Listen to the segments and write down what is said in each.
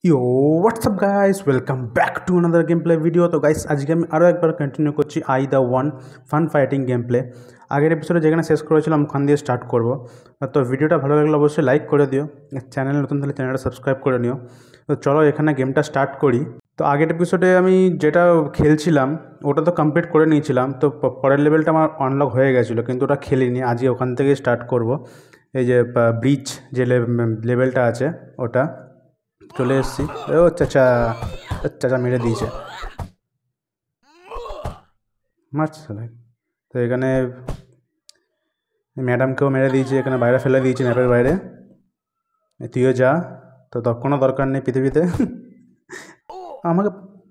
Yo WhatsApp guys, welcome back to another game play video. তো guys, আজকে আমি আরও একবার কন্টিনিউ করছি I the one fun fighting game play. আগের এপিসোডে যেখানে শেষ করেছিলাম ওখান দিয়ে স্টার্ট করব। তো ভিডিওটা ভালো লাগলে অবশ্যই লাইক করে দিও, চ্যানেল নতুন তাহলে চ্যানেলটা সাবস্ক্রাইব করে নিও। তো চলো এখানে গেমটা স্টার্ট করি। তো আগের এপিসোডে আমি যেটা খেলছিলাম ওটা তো কমপ্লিট করে নিয়েছিলাম, তো পরের লেভেলটা আমার আনলক হয়ে গেছিলো, কিন্তু ওটা খেলিনি। আজকে ওখান থেকে স্টার্ট করব। এই যে ব্রিজ যে লেভেলটা আছে ওটা চলে এসেছি। ও চাচা, চাচা মেরে দিয়েছে, মারছে। তো এখানে ম্যাডামকেও মেরে দিয়েছে, এখানে বাইরে ফেলে দিয়েছি ম্যাপের বাইরে। তুইও যা, তো কোনো দরকার নেই পৃথিবীতে। আমাকে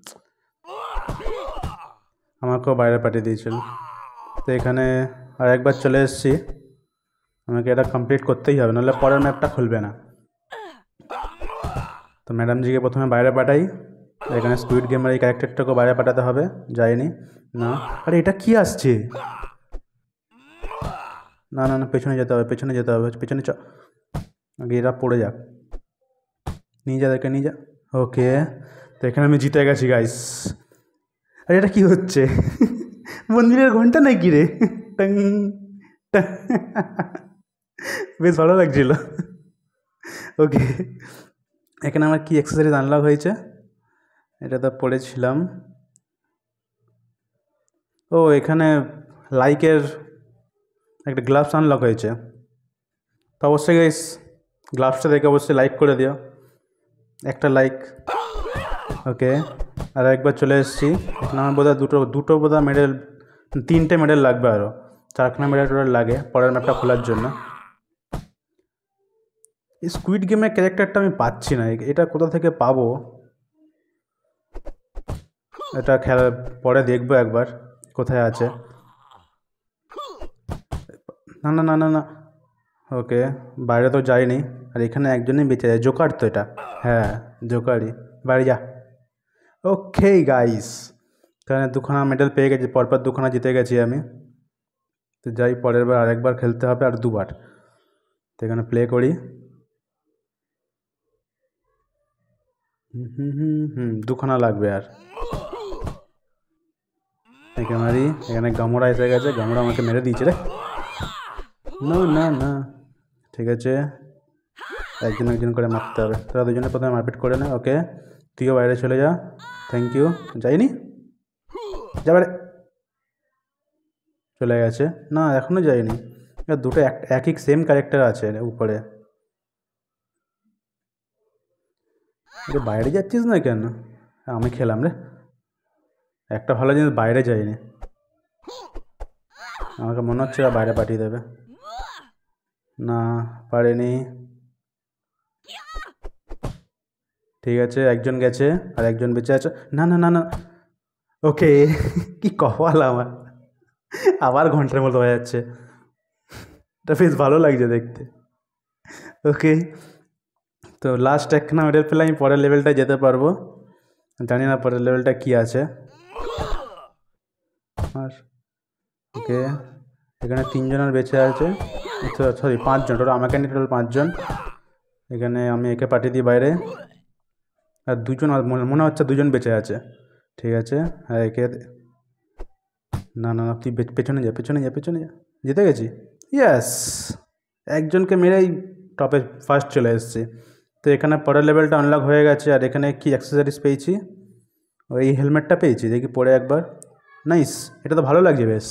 আমাকেও বাইরে পাঠিয়ে দিয়েছিল। তো এখানে আর একবার চলে এসেছি, আমাকে এটা কমপ্লিট করতেই হবে, নাহলে পরের ম্যাপটা খুলবে না। তো ম্যাডামজিকে প্রথমে বাইরে পাঠাই। এখানে স্কুইড গেমের এই ক্যারেক্টারটাকেও বাইরে পাঠাতে হবে, যায়নি না। আরে এটা কি আসছে? না না না, পেছনে যেতে হবে, পেছনে যেতে হবে, পেছনে আগে এরা পড়ে যাক। নিয়ে যা, দেখে নিয়ে যা। ওকে, তো এখানে আমি জিতে গেছি গাইস। আরে এটা কি হচ্ছে? মন্দিরের ঘন্টা নাকি রে? টং টং। বেশ ভালো লাগছিল। ওকে, এখানে আমার কি অ্যাক্সেসরিজ আনলক হয়েছে এটা তো পড়েছিলাম। ও এখানে লাইকের একটা গ্লাভস আনলক হয়েছে। তো অবশ্যই গাইস, গ্লাভসটা দেখে অবশ্যই লাইক করে দিও, একটা লাইক। ওকে, আর একবার চলে এসেছি। এখানে আমার বোধহয় দুটো বোধহয় মেডেল, 3টে মেডেল লাগবে, আরও 4খানা মেডেল টোটাল লাগে পরের ম্যাপটা খোলার জন্য। এই স্কুইড গেমের ক্যারেক্টারটা আমি পাচ্ছি না, এটা কোথা থেকে পাবো? এটা খেলা পরে দেখবো একবার কোথায় আছে। না না না না না, ওকে বাইরে তো যাইনি। আর এখানে একজনই বেঁচে যায়, জোকার তো এটা। হ্যাঁ, জোকারই। বাড়ি যা। ওকে গাইস, এখানে 2খানা মেডেল পেয়ে গেছি, পরপর 2খানা জিতে গেছি আমি। তো যাই, পরের বার আরেকবার খেলতে হবে, আর 2বার। তো এখানে প্লে করি। হুম 2খানা লাগবে আর। একে মারি, এখানে গামড়া এসে গেছে, গামড়া আমাকে মেরে দিয়েছে রে। না না না, ঠিক আছে, একজন একজন করে মারতে হবে। তোরা দুজনে প্রথমে মারপিট করে নে। ওকে, তুইও বাইরে চলে যা। Thank you. যাইনি, যাবারে। চলে গেছে না, এখনও যায়নি। দুটো একই সেম ক্যারেক্টার আছে উপরে। বাইরে যাচ্ছিস না কেন? আমি খেলাম রে, একটা ভালো জিনিস বাইরে যায়নি। আমাকে মনে হচ্ছে বাইরে পাঠিয়ে দেবে। না, পারেনি। ঠিক আছে, একজন গেছে আর একজন বেঁচে আছে। না না না না, ওকে। কি কপাল আমার, আবার ঘন্টার মতো হয়ে যাচ্ছে। এটা বেশ ভালো লাগছে দেখতে। ওকে, তো লাস্ট একখানা মেডেল পেলে আমি পরের লেভেলটায় যেতে পারবো। জানি না পরের লেভেলটা কী আছে। আর ওকে, এখানে 3জনের বেঁচে আছে, সরি 5জন, টোটাল আমাকে নিয়ে টোটাল 5জন। এখানে আমি একে পাঠিয়ে দিই বাইরে, আর 2জন মনে হচ্ছে 2জন বেঁচে আছে। ঠিক আছে, আর একে না না না, তুই পেছনে যা, পেছনে যা, পেছনে যা। জিতে গেছি, ইয়েস। একজনকে মেরেই টপে ফার্স্ট চলে এসেছি। তো এখানে পরের লেভেলটা আনলক হয়ে গেছে। আর এখানে কি অ্যাক্সেসরিজ পেয়েছি? ওই হেলমেটটা পেয়েছি, দেখি পরে একবার। নাইস, এটা তো ভালো লাগছে বেশ।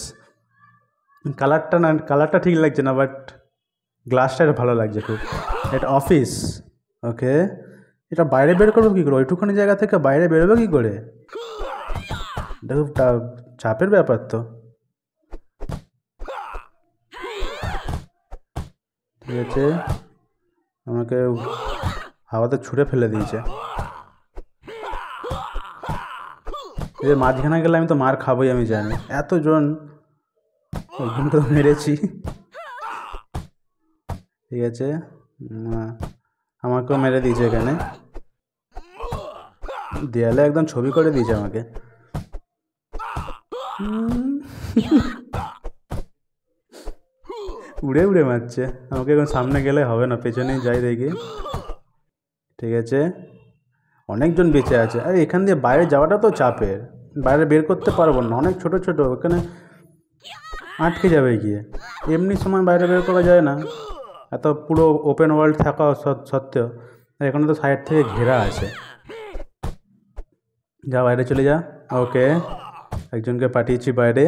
কালারটা ঠিক লাগছে না, বাট গ্লাসটা এটা ভালো লাগছে খুব। এটা অফিস। ওকে, এটা বাইরে বের করবো কী করে? ওইটুখানি জায়গা থেকে বাইরে বেরোবো কী করে? এটা খুব চাপের ব্যাপার তো। ঠিক আছে, আমাকে হাওয়াতে ছুঁড়ে ফেলে দিয়েছে। এই মাঝখানে গেলে আমি তো মার খাবোই, আমি জানি। এতজন, ওইজনকে তো মেরেছি। ঠিক আছে, আমাকেও মেরে দিয়েছে এখানে, দেয়ালে একদম ছবি করে দিয়েছে আমাকে। উড়ে উড়ে মারছে আমাকে। এখন সামনে গেলে হবে না, পেছনেই যাই দেখি। ঠিক আছে, অনেকজন বেঁচে আছে। আরে এখান দিয়ে বাইরে যাওয়াটা তো চাপের, বাইরে বের করতে পারবো না, অনেক ছোট ছোট, ওখানে আটকে যাবে গিয়ে। এমনি সময় বাইরে বের করা যায় না, এত পুরো ওপেন ওয়ার্ল্ড থাকা সত্ত্বেও। এখানে তো সাইড থেকে ঘেরা আছে। যা বাইরে চলে যা। ওকে, একজনকে পাঠিয়েছি বাইরে।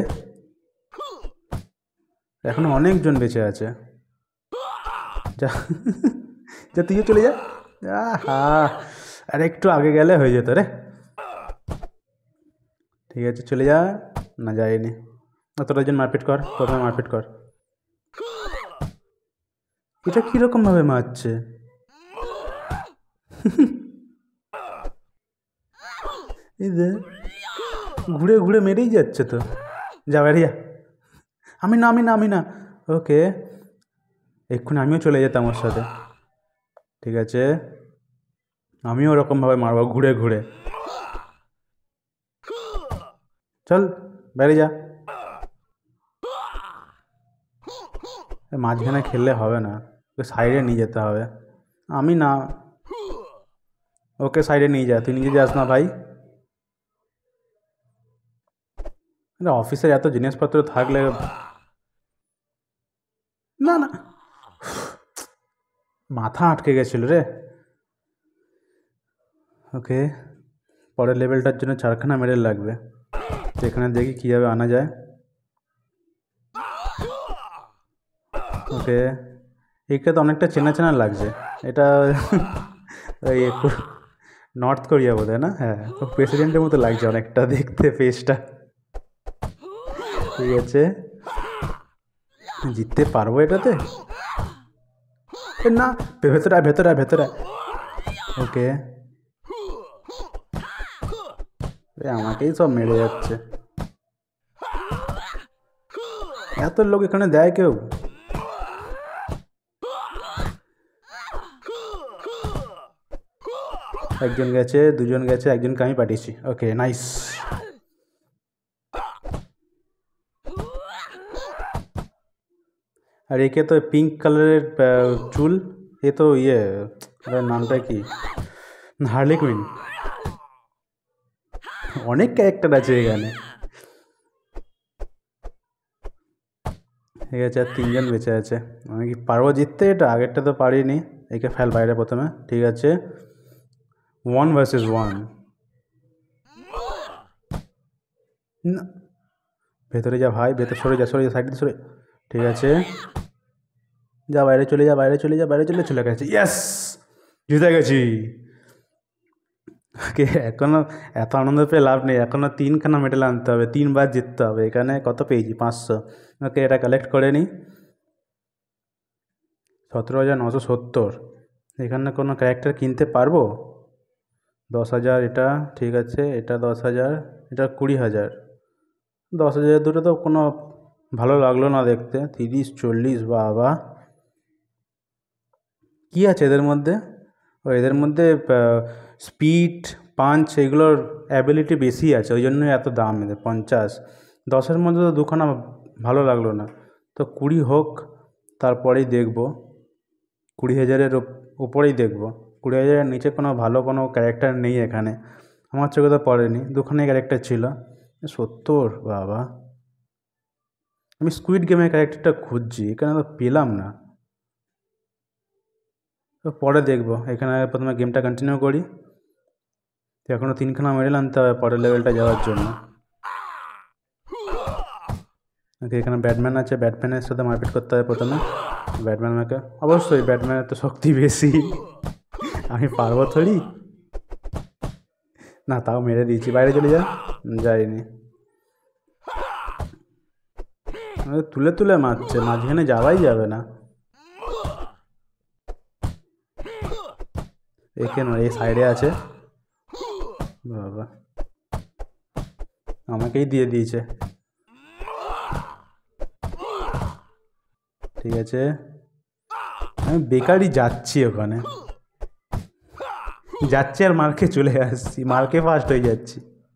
এখনো অনেকজন বেঁচে আছে। যা যা, তুইও চলে যা। আহা, আর একটু আগে গেলে হয়ে যেত রে। ঠিক আছে, চলে যা। না, যায়নি। তোরা জন মারপিট কর, প্রথমে মারপিট কর। এটা কীরকম ভাবে মারছে? এই যে ঘুরে ঘুরে মেরেই যাচ্ছে তো। যা বাইরে যা। আমি না, আমি না, আমি না। ওকে, এক্ষুনি আমিও চলে যেতাম ওর সাথে। ঠিক আছে, আমিও ওরকমভাবে মারবো ঘুরে ঘুরে। চল বাইরে যা। মাঝখানে খেললে হবে না, ওকে সাইডে নিয়ে যেতে হবে। আমি না, ওকে সাইডে নিয়ে যা, তুই নিজে যাস না ভাই। অফিসের এত জিনিসপত্র থাকলে না না, মাথা আটকে গেছিল রে। ওকে, পরের লেভেলটার জন্য 4খানা মেডেল লাগবে। তো এখানে দেখি কীভাবে আনা যায়। ওকে, এইটা তো অনেকটা চেনা চেনা লাগছে। এটা ওই নর্থ কোরিয়া বোধ হয় না? হ্যাঁ, তো প্রেসিডেন্টের মতো লাগছে অনেকটা দেখতে ফেসটা। ঠিক আছে, জিততে পারবো এটাতে? না, ভেতরে আয়, ভেতরে আয়, ভেতরে আয়। ওকে, আমাকেই সব মেরে যাচ্ছে। এত লোক এখানে দেয় কেউ? একজন গেছে, দুজন গেছে, একজনকে আমি পাঠিয়েছি। ওকে, নাইস। আর একে তো পিঙ্ক কালারের চুল, এ তো ইয়ে, নামটা কি, হার্লি কুইন। অনেক ক্যারেক্টার আছে এখানে। ঠিক আছে, আর 3জন বেঁচে আছে। আমি কি পারবো জিততে এটা? আগেরটা তো পারিনি। একে ফেল বাইরে প্রথমে। ঠিক আছে, 1 vs 1। না, ভেতরে যা ভাই, ভেতরে সরে যা, সরে যা, সাইড দিয়ে সরে। ঠিক আছে, যা বাইরে চলে যা, বাইরে চলে যা, বাইরে চলে গেছে। ইয়েস, জিতে গেছি। ওকে, এখনও এত আনন্দ পেয়ে লাভ নেই, এখনও 3খানা মেডেল আনতে হবে, 3বার জিততে হবে। এখানে কত পেয়েছি? 500। ওকে, এটা কালেক্ট করে নিই। 17,970। এখানে কোনো ক্যারেক্টার কিনতে পারবো? 10,000 এটা, ঠিক আছে, এটা 10,000, এটা 20,000। 10,000 দুটো তো কোনো ভালো লাগলো না দেখতে। 30, 40, বাবা। কী আছে এদের মধ্যে? ও, এদের মধ্যে স্পিড, পাঞ্চ, এগুলোর অ্যাবিলিটি বেশি আছে, ওই জন্যই এত দাম এদের 50। 10-এর মধ্যে তো 2খানা ভালো লাগলো না। তো 20 হোক, তারপরেই দেখব। 20,000-এর উপরেই দেখব। 20,000-এর নিচে কোনো ভালো কোনো ক্যারেক্টার নেই এখানে, আমার চোখে তো পড়েনি। 2খানাই ক্যারেক্টার ছিল। 70, বাবা। আমি স্কুইড গেমের ক্যারেক্টারটা খুঁজছি, এখানে তো পেলাম না। তো পরে দেখবো, এখানে প্রথমে গেমটা কন্টিনিউ করি। তো এখনও 3খানা মেডেল আনতে হবে পরের লেভেলটা যাওয়ার জন্য। ওকে, এখানে ব্যাটম্যান আছে, ব্যাটম্যানের সাথে মারপিট করতে হবে প্রথমে। ব্যাটম্যান আমাকে, অবশ্যই ব্যাটম্যানের তো শক্তি বেশি, আমি পারবো থোড়ি না। তাও মেরে দিয়েছি। বাইরে চলে যা। যাইনি, তুলে তুলে মারছে, মাঝখানে যাওয়াই যাবে না। একে নয়, এই সাইডে আছে। বাবা, আমাকেই দিয়ে দিয়েছে। ঠিক আছে, আমি বেকারই যাচ্ছি, ওখানে যাচ্ছি আর মার্কে চলে আসছি, মার্কে ফার্স্ট হয়ে যাচ্ছি।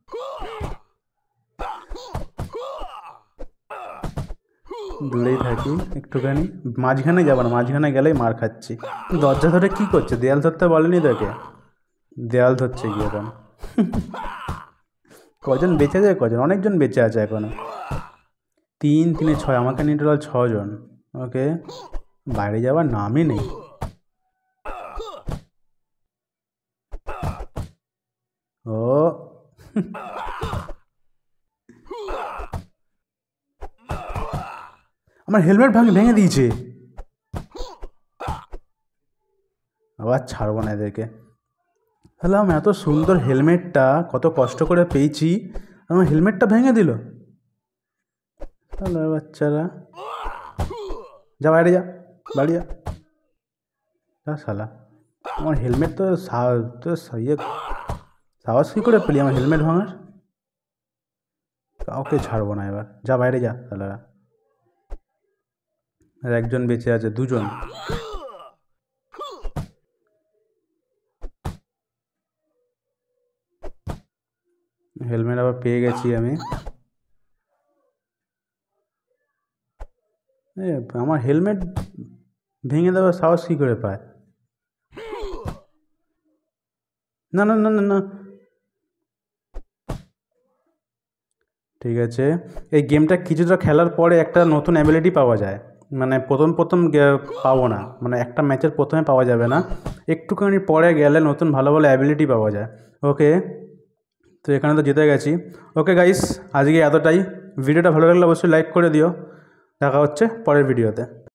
দূরেই থাকি একটুখানি, মাঝখানে যাবো না, মাঝখানে গেলেই মার খাচ্ছি। দরজা ধরে কী করছে? দেয়াল ধরতে বলেনি তোকে? দেয়াল ধরছে কি এখন? কজন বেঁচে আছে, কজন? অনেকজন বেঁচে আছে এখনো। 3 3 6, আমাকে নিয়ে টোটাল 6 জন। ওকে, বাইরে যাওয়ার নামই নেই। ও আমার হেলমেট ভেঙে দিয়েছে। আবার ছাড়বো না এদেরকে। তাহলে আমি এত সুন্দর হেলমেটটা কত কষ্ট করে পেয়েছি, আমার হেলমেটটা ভেঙে দিল। তাহলে বাচ্চারা, যা বাইরে যা, বাড়ি যা। শালা, আমার হেলমেট তো সাহস কী করে পেলি আমার হেলমেট ভাঙার? কাউকে ছাড়বো না এবার, যা বাইরে যা তাহলে। আর একজন বেঁচে আছে, 2 জন। হেলমেট আবার পেয়ে গেছি আমি। আমার হেলমেট ভেঙে দেওয়ার সাহস কী করে পায়? না না না না না, ঠিক আছে। এই গেমটা কিছুটা খেলার পরে একটা নতুন অ্যাবিলিটি পাওয়া যায়। মানে প্রথম পাবো না, মানে একটা ম্যাচের প্রথমে পাওয়া যাবে না, একটুখানি পরে গেলে নতুন ভালো ভালো অ্যাবিলিটি পাওয়া যায়। ওকে, তো এখানে তো জিতে গেছি। ওকে গাইস, আজকে এতটাই। ভিডিওটা ভালো লাগলে অবশ্যই লাইক করে দিও। দেখা হচ্ছে পরের ভিডিওতে।